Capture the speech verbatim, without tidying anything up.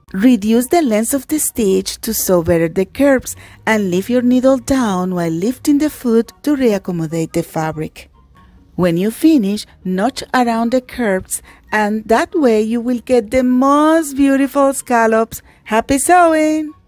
Reduce the length of the stitch to sew better the curves and leave your needle down while lifting the foot to reaccommodate the fabric. When you finish, notch around the curves, and that way you will get the most beautiful scallops. Happy sewing!